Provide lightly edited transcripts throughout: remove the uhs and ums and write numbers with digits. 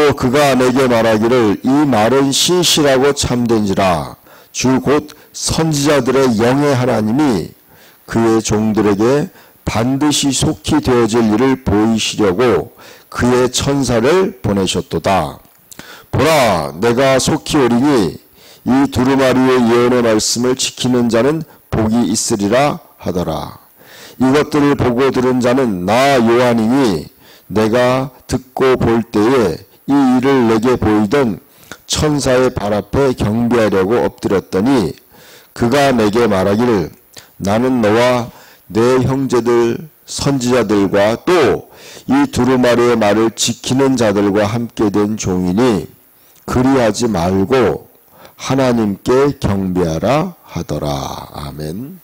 또 그가 내게 말하기를 이 말은 신실하고 참된지라 주 곧 선지자들의 영의 하나님이 그의 종들에게 반드시 속히 되어질 일을 보이시려고 그의 천사를 보내셨도다. 보라, 내가 속히 오리니 이 두루마리의 예언의 말씀을 지키는 자는 복이 있으리라 하더라. 이것들을 보고 들은 자는 나 요한이니 내가 듣고 볼 때에 이 일을 내게 보이던 천사의 발 앞에 경배하려고 엎드렸더니 그가 내게 말하기를 나는 너와 내 형제들 선지자들과 또 이 두루마리의 말을 지키는 자들과 함께 된 종이니 그리하지 말고 하나님께 경배하라 하더라. 아멘.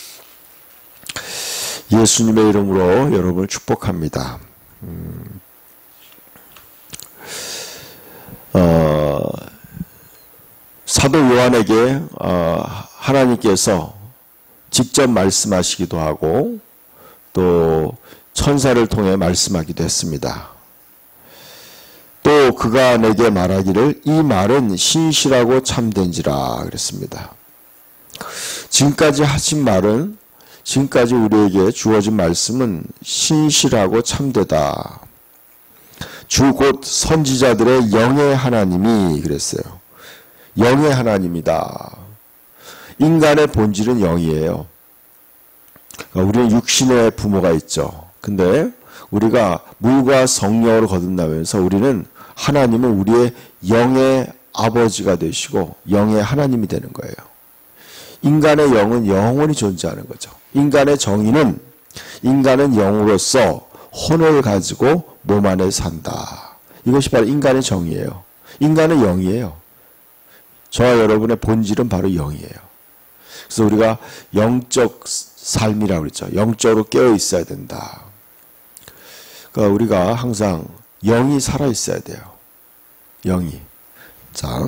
예수님의 이름으로 여러분을 축복합니다. 사도 요한에게 하나님께서 직접 말씀하시기도 하고 또 천사를 통해 말씀하기도 했습니다. 또 그가 내게 말하기를 이 말은 신실하고 참된지라 그랬습니다. 지금까지 하신 말은, 지금까지 우리에게 주어진 말씀은 신실하고 참되다. 주 곧 선지자들의 영의 하나님이 그랬어요. 영의 하나님이다. 인간의 본질은 영이에요. 우리는 육신의 부모가 있죠. 근데 우리가 물과 성령으로 거듭나면서 우리는 하나님은 우리의 영의 아버지가 되시고 영의 하나님이 되는 거예요. 인간의 영은 영원히 존재하는 거죠. 인간의 정의는 인간은 영으로서 혼을 가지고 몸 안에 산다. 이것이 바로 인간의 정의예요. 인간은 영이에요. 저와 여러분의 본질은 바로 영이에요. 그래서 우리가 영적 삶이라고 그랬죠. 영적으로 깨어 있어야 된다. 그러니까 우리가 항상 영이 살아 있어야 돼요. 영이. 자,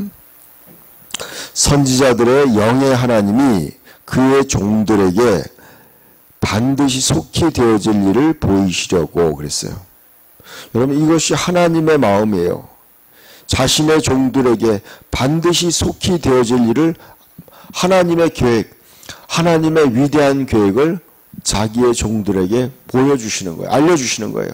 선지자들의 영의 하나님이 그의 종들에게 반드시 속히 되어질 일을 보이시려고 그랬어요. 여러분, 이것이 하나님의 마음이에요. 자신의 종들에게 반드시 속히 되어질 일을, 하나님의 계획, 하나님의 위대한 계획을 자기의 종들에게 보여주시는 거예요. 알려주시는 거예요.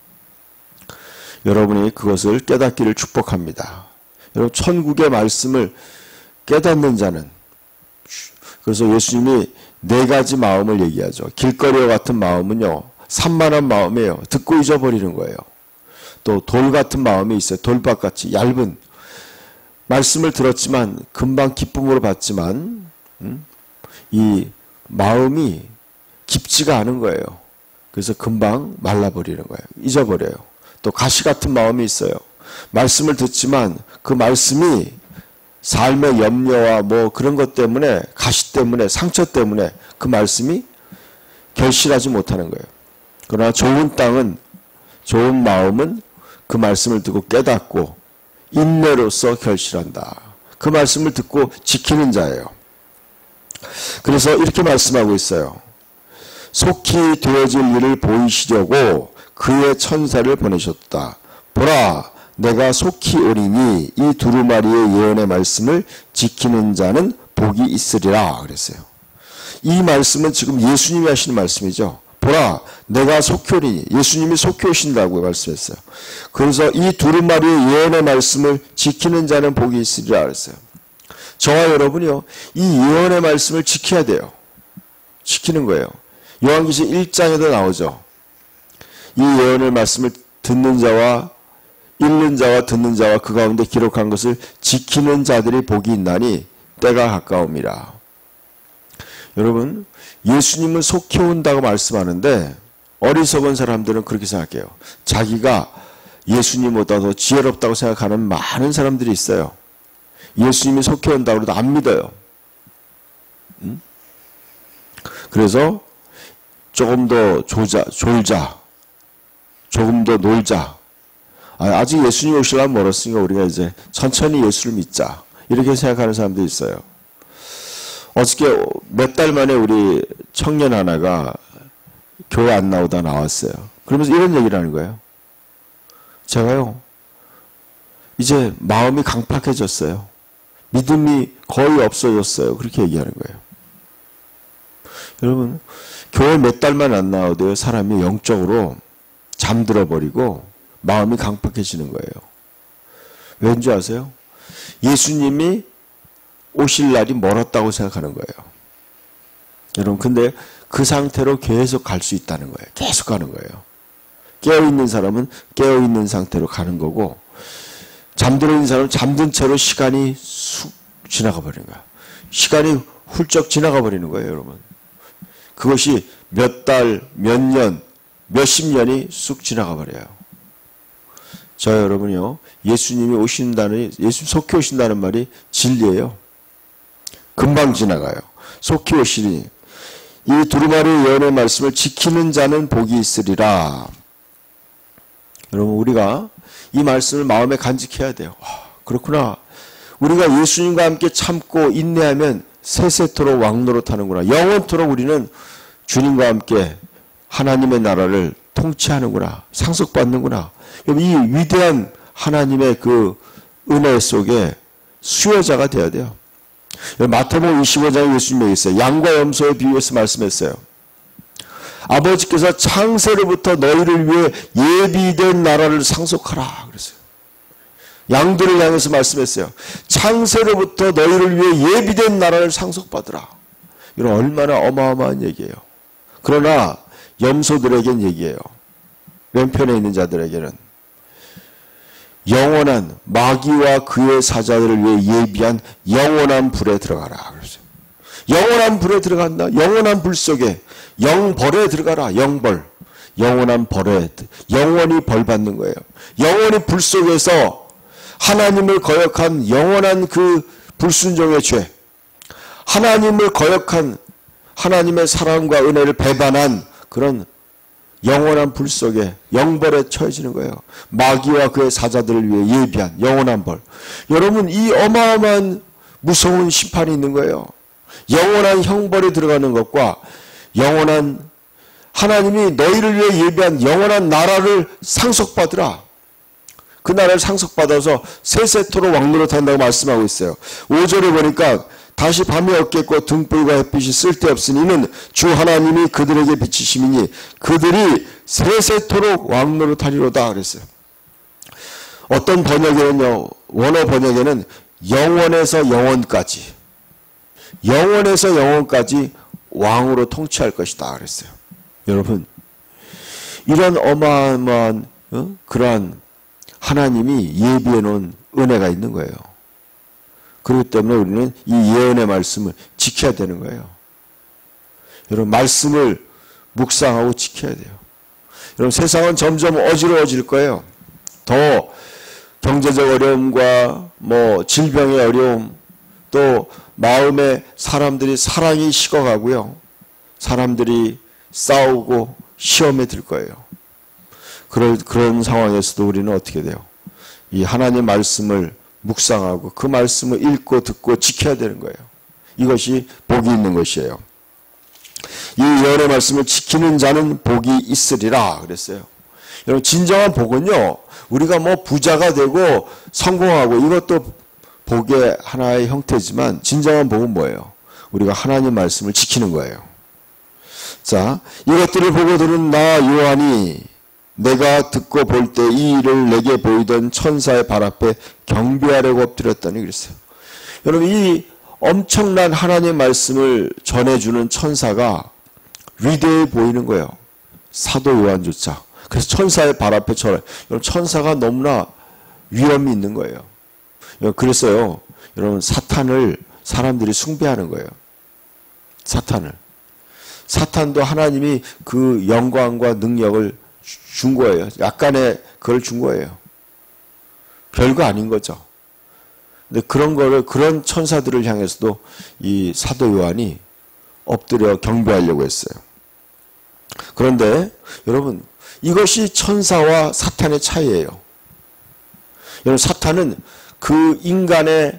여러분이 그것을 깨닫기를 축복합니다. 여러분, 천국의 말씀을 깨닫는 자는, 그래서 예수님이 네 가지 마음을 얘기하죠. 길거리와 같은 마음은요, 산만한 마음이에요. 듣고 잊어버리는 거예요. 또 돌 같은 마음이 있어요. 돌밭같이 얇은 말씀을 들었지만 금방 기쁨으로 받지만 이 마음이 깊지가 않은 거예요. 그래서 금방 말라버리는 거예요. 잊어버려요. 또 가시 같은 마음이 있어요. 말씀을 듣지만 그 말씀이 삶의 염려와 뭐 그런 것 때문에, 가시 때문에, 상처 때문에 그 말씀이 결실하지 못하는 거예요. 그러나 좋은 땅은, 좋은 마음은 그 말씀을 듣고 깨닫고 인내로서 결실한다. 그 말씀을 듣고 지키는 자예요. 그래서 이렇게 말씀하고 있어요. 속히 되어질 일을 보이시려고 그의 천사를 보내셨다. 보라, 내가 속히 오리니 이 두루마리의 예언의 말씀을 지키는 자는 복이 있으리라 그랬어요. 이 말씀은 지금 예수님이 하시는 말씀이죠. 보라, 내가 속히 오리니, 예수님이 속히 오신다고 말씀했어요. 그래서 이 두루마리의 예언의 말씀을 지키는 자는 복이 있으리라 그랬어요. 저와 여러분이요, 이 예언의 말씀을 지켜야 돼요. 지키는 거예요. 요한계시 1장에도 나오죠. 이 예언의 말씀을 듣는 자와 읽는 자와 듣는 자와 그 가운데 기록한 것을 지키는 자들이 복이 있나니 때가 가까움이라. 여러분, 예수님은 속히 온다고 말씀하는데 어리석은 사람들은 그렇게 생각해요. 자기가 예수님보다 더 지혜롭다고 생각하는 많은 사람들이 있어요. 예수님이 속히 온다고 해도 안 믿어요. 그래서 조금 더 졸자, 조금 더 놀자. 아직 예수님 오시려면 멀었으니까 우리가 이제 천천히 예수를 믿자. 이렇게 생각하는 사람들이 있어요. 어저께 몇 달 만에 우리 청년 하나가 교회 안 나오다 나왔어요. 그러면서 이런 얘기를 하는 거예요. 제가요, 이제 마음이 강팍해졌어요. 믿음이 거의 없어졌어요. 그렇게 얘기하는 거예요. 여러분, 교회 몇 달만 안 나와도요, 사람이 영적으로 잠들어 버리고 마음이 강팍해지는 거예요. 왠지 아세요? 예수님이 오실 날이 멀었다고 생각하는 거예요. 여러분, 근데 그 상태로 계속 갈 수 있다는 거예요. 계속 가는 거예요. 깨어있는 사람은 깨어있는 상태로 가는 거고, 잠들어 있는 사람은 잠든 채로 시간이 쑥 지나가 버리는 거예요. 시간이 훌쩍 지나가 버리는 거예요, 여러분. 그것이 몇 달, 몇 년, 몇십 년이 쑥 지나가 버려요. 저 여러분이요, 예수님이 오신다는, 예수님 속히 오신다는 말이 진리예요. 금방 지나가요. 속히 오시니 이 두루마리 예언의 말씀을 지키는 자는 복이 있으리라. 여러분, 우리가 이 말씀을 마음에 간직해야 돼요. 그렇구나. 우리가 예수님과 함께 참고 인내하면 세세토록 왕노릇하는구나. 영원토록 우리는 주님과 함께 하나님의 나라를 통치하는구나. 상속받는구나. 이 위대한 하나님의 그 은혜 속에 수여자가 되어야 돼요. 마태복음 25장에 예수님이 있어요. 양과 염소에 비유해서 말씀했어요. 아버지께서 창세로부터 너희를 위해 예비된 나라를 상속하라 그랬어요. 양들을 향해서 말씀했어요. 창세로부터 너희를 위해 예비된 나라를 상속받으라. 이런 얼마나 어마어마한 얘기예요. 그러나 염소들에겐 얘기예요. 왼편에 있는 자들에게는 영원한 마귀와 그의 사자들을 위해 예비한 영원한 불에 들어가라 그랬어요. 영원한 불에 들어간다. 영원한 불 속에 영벌에 들어가라. 영벌. 영원한 벌에 영원히 벌 받는 거예요. 영원히 불 속에서 하나님을 거역한 영원한 그 불순종의 죄, 하나님을 거역한 하나님의 사랑과 은혜를 배반한 그런 영원한 불 속에 영벌에 처해지는 거예요. 마귀와 그의 사자들을 위해 예비한 영원한 벌. 여러분, 이 어마어마한 무서운 심판이 있는 거예요. 영원한 형벌에 들어가는 것과 영원한 하나님이 너희를 위해 예비한 영원한 나라를 상속받으라. 그 나라를 상속받아서 세세토록 왕노릇한다고 말씀하고 있어요. 5절에 보니까 다시 밤이 없겠고 등불과 햇빛이 쓸데없으니는 주 하나님이 그들에게 비치심이니 그들이 세세토록 왕노릇하리로다 그랬어요. 어떤 번역에는요, 원어 번역에는 영원에서 영원까지, 영원에서 영원까지 왕으로 통치할 것이다 그랬어요. 여러분, 이런 어마어마한 그러한 하나님이 예비해 놓은 은혜가 있는 거예요. 그렇기 때문에 우리는 이 예언의 말씀을 지켜야 되는 거예요. 여러분, 말씀을 묵상하고 지켜야 돼요. 여러분, 세상은 점점 어지러워질 거예요. 더 경제적 어려움과 질병의 어려움, 또 마음에 사람들이 사랑이 식어가고요. 사람들이 싸우고 시험에 들 거예요. 그런 상황에서도 우리는 어떻게 돼요? 이 하나님 말씀을 묵상하고 그 말씀을 읽고 듣고 지켜야 되는 거예요. 이것이 복이 있는 것이에요. 이 예언의 말씀을 지키는 자는 복이 있으리라 그랬어요. 여러분, 진정한 복은요, 우리가 부자가 되고 성공하고 이것도 복의 하나의 형태지만 진정한 복은 뭐예요? 우리가 하나님 말씀을 지키는 거예요. 자, 이것들을 보고 들은 나 요한이 내가 듣고 볼 때 이 일을 내게 보이던 천사의 발 앞에 경배하려고 엎드렸더니 그랬어요. 여러분, 이 엄청난 하나님의 말씀을 전해주는 천사가 위대해 보이는 거예요. 사도 요한조차. 그래서 천사의 발 앞에 여러분, 천사가 너무나 위엄이 있는 거예요. 그래서요, 여러분, 사탄을 사람들이 숭배하는 거예요. 사탄도 하나님이 그 영광과 능력을 준 거예요. 약간의 그걸 준 거예요. 별거 아닌 거죠. 근데 그런 천사들을 향해서도 이 사도 요한이 엎드려 경배하려고 했어요. 그런데 여러분, 이것이 천사와 사탄의 차이예요. 여러분, 사탄은 그 인간의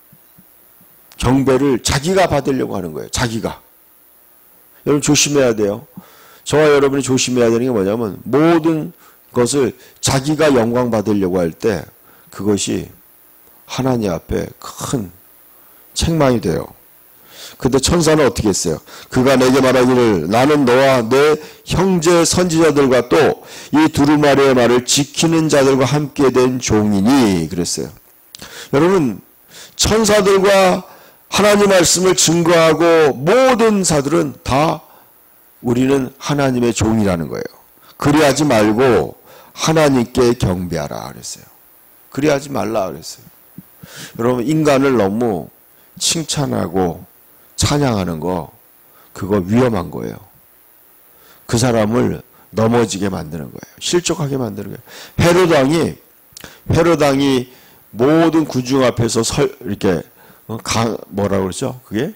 경배를 자기가 받으려고 하는 거예요. 자기가. 여러분, 조심해야 돼요. 저와 여러분이 조심해야 되는 게 뭐냐면 모든 것을 자기가 영광 받으려고 할 때 그것이 하나님 앞에 큰 책망이 돼요. 근데 천사는 어떻게 했어요? 그가 내게 말하기를 나는 너와 내 형제 선지자들과 또 이 두루마리의 말을 지키는 자들과 함께 된 종이니 그랬어요. 여러분, 천사들과 하나님 말씀을 증거하고 모든 자들은 다 우리는 하나님의 종이라는 거예요. 그리하지 말고 하나님께 경배하라 그랬어요. 그리하지 말라 그랬어요. 여러분, 인간을 너무 칭찬하고 찬양하는 거, 그거 위험한 거예요. 그 사람을 넘어지게 만드는 거예요. 실족하게 만드는 거예요. 헤롯 왕이 모든 군중 앞에서 이렇게 뭐라고 그러죠? 그게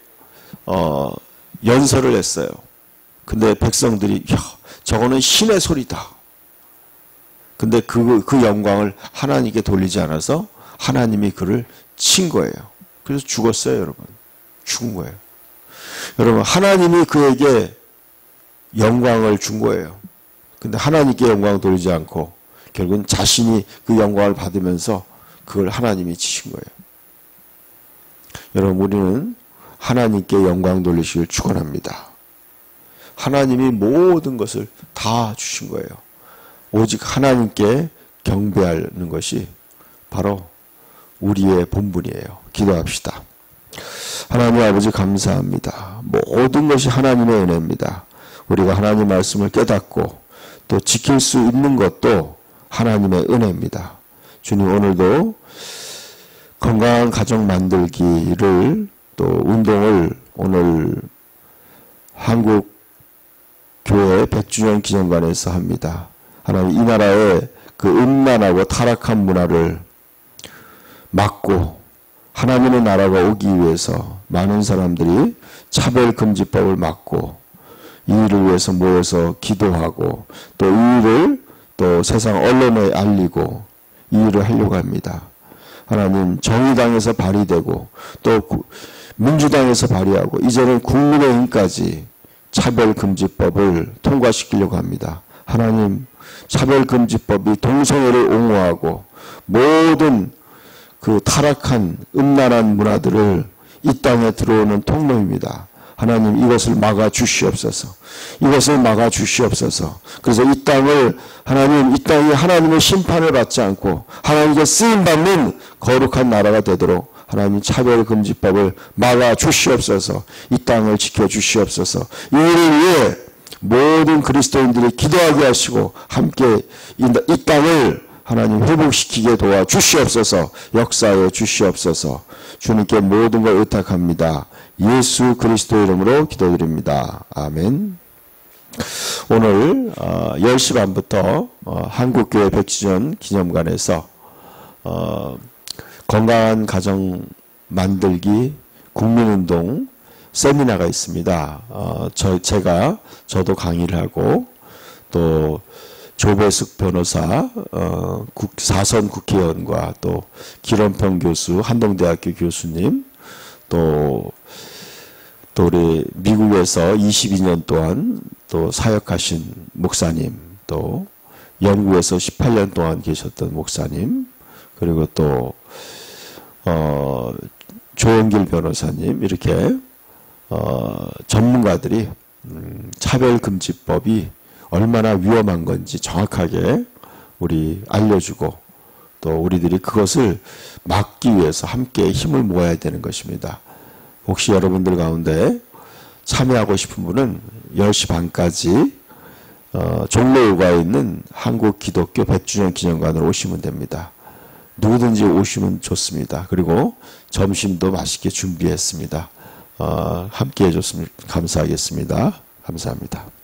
연설을 했어요. 근데 백성들이 저거는 신의 소리다. 근데 그 영광을 하나님께 돌리지 않아서 하나님이 그를 친 거예요. 그래서 죽었어요, 여러분. 죽은 거예요. 여러분, 하나님이 그에게 영광을 준 거예요. 근데 하나님께 영광을 돌리지 않고 결국은 자신이 그 영광을 받으면서 그걸 하나님이 치신 거예요. 여러분, 우리는 하나님께 영광 돌리시길 축원합니다. 하나님이 모든 것을 다 주신 거예요. 오직 하나님께 경배하는 것이 바로 우리의 본분이에요. 기도합시다. 하나님 아버지 감사합니다. 모든 것이 하나님의 은혜입니다. 우리가 하나님 말씀을 깨닫고 또 지킬 수 있는 것도 하나님의 은혜입니다. 주님, 오늘도 건강한 가정 만들기를 또 운동을 오늘 한국 교회 100주년 기념관에서 합니다. 하나님, 이 나라의 그 음란하고 타락한 문화를 막고 하나님의 나라가 오기 위해서 많은 사람들이 차별금지법을 막고 이 일을 위해서 모여서 기도하고 또 이 일을 또 세상 언론에 알리고 이 일을 하려고 합니다. 하나님, 정의당에서 발의되고 또 민주당에서 발의하고 이제는 국민의힘까지 차별금지법을 통과시키려고 합니다. 하나님, 차별금지법이 동성애를 옹호하고 모든 그 타락한 음란한 문화들을 이 땅에 들어오는 통로입니다. 하나님, 이것을 막아 주시옵소서. 이것을 막아 주시옵소서. 그래서 이 땅을 하나님, 이 땅이 하나님의 심판을 받지 않고 하나님께 쓰임 받는 거룩한 나라가 되도록 하나님 차별금지법을 막아 주시옵소서. 이 땅을 지켜 주시옵소서. 이 일을 위해 모든 그리스도인들이 기도하게 하시고 함께 이 땅을 하나님 회복시키게 도와 주시옵소서. 역사하여 주시옵소서. 주님께 모든 걸 의탁합니다. 예수 그리스도 이름으로 기도드립니다. 아멘. 오늘 10시 반부터 한국교회 100주년 기념관에서 건강한 가정 만들기 국민운동 세미나가 있습니다. 저도 강의를 하고 또 조배숙 변호사, 4선 국회의원과 또 기론평 교수, 한동대학교 교수님, 또 우리 미국에서 22년 동안 또 사역하신 목사님, 또 영국에서 18년 동안 계셨던 목사님, 그리고 또 조영길 변호사님, 이렇게 전문가들이 차별금지법이 얼마나 위험한 건지 정확하게 우리 알려주고 또 우리들이 그것을 막기 위해서 함께 힘을 모아야 되는 것입니다. 혹시 여러분들 가운데 참여하고 싶은 분은 10시 반까지 종로구에 있는 한국 기독교 100주년 기념관으로 오시면 됩니다. 누구든지 오시면 좋습니다. 그리고 점심도 맛있게 준비했습니다. 함께 해줬으면 감사하겠습니다. 감사합니다.